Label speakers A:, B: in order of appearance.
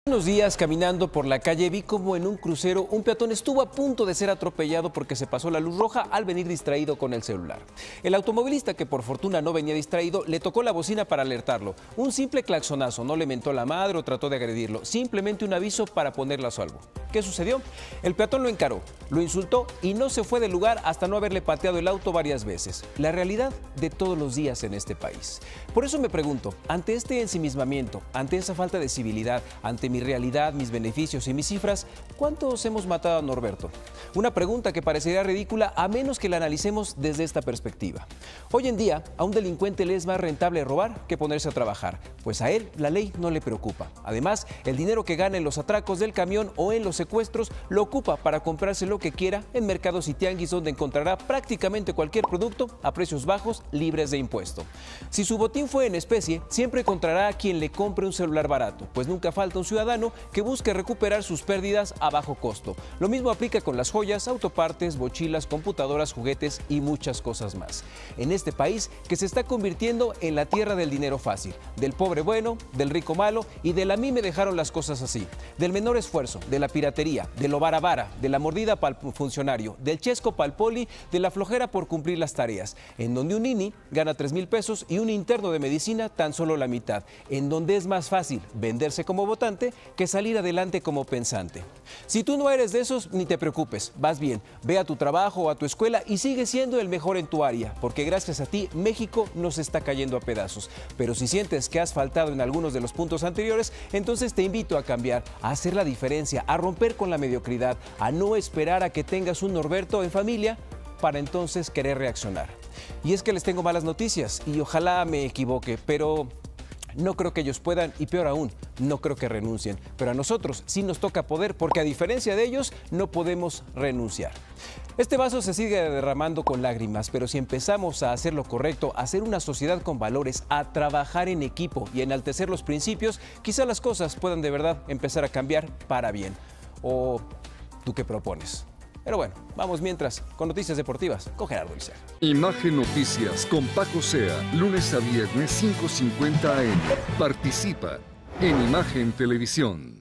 A: Unos días caminando por la calle vi como en un crucero un peatón estuvo a punto de ser atropellado porque se pasó la luz roja al venir distraído con el celular. El automovilista, que por fortuna no venía distraído, le tocó la bocina para alertarlo. Un simple claxonazo, no le mentó la madre o trató de agredirlo, simplemente un aviso para ponerlo a salvo. ¿Qué sucedió? El peatón lo encaró, lo insultó y no se fue del lugar hasta no haberle pateado el auto varias veces. La realidad de todos los días en este país. Por eso me pregunto, ante este ensimismamiento, ante esa falta de civilidad, ante mi realidad, mis beneficios y mis cifras, ¿cuántos hemos matado a Norberto? Una pregunta que parecería ridícula a menos que la analicemos desde esta perspectiva. Hoy en día, a un delincuente le es más rentable robar que ponerse a trabajar, pues a él la ley no le preocupa. Además, el dinero que gana en los atracos del camión o en los secuestros lo ocupa para comprarse lo que quiera en mercados y tianguis, donde encontrará prácticamente cualquier producto a precios bajos, libres de impuesto. Si su botín fue en especie, siempre encontrará a quien le compre un celular barato, pues nunca falta un ciudadano que busque recuperar sus pérdidas a bajo costo. Lo mismo aplica con las joyas, autopartes, mochilas, computadoras, juguetes y muchas cosas más. En este país que se está convirtiendo en la tierra del dinero fácil, del pobre bueno, del rico malo y del a mí me dejaron las cosas así, del menor esfuerzo, de la piratería, de lo vara vara, de la mordida pa'l funcionario, del chesco pa'l poli, de la flojera por cumplir las tareas, en donde un INI gana 3,000 pesos y un interno de medicina tan solo la mitad, en donde es más fácil venderse como votante que salir adelante como pensante. Si tú no eres de esos, ni te preocupes, vas bien, ve a tu trabajo o a tu escuela y sigue siendo el mejor en tu área, porque gracias a ti México nos está cayendo a pedazos. Pero si sientes que has faltado en algunos de los puntos anteriores, entonces te invito a cambiar, a hacer la diferencia, a romper con la mediocridad, a no esperar a que tengas un Norberto en familia para entonces querer reaccionar. Y es que les tengo malas noticias y ojalá me equivoque, pero no creo que ellos puedan y peor aún, no creo que renuncien. Pero a nosotros sí nos toca poder porque a diferencia de ellos no podemos renunciar. Este vaso se sigue derramando con lágrimas, pero si empezamos a hacer lo correcto, a hacer una sociedad con valores, a trabajar en equipo y a enaltecer los principios, quizá las cosas puedan de verdad empezar a cambiar para bien. ¿O tú qué propones? Pero bueno, vamos mientras con noticias deportivas con Gerardo Isaac.
B: Imagen Noticias con Paco Sea, lunes a viernes 5:50 AM. Participa en Imagen Televisión.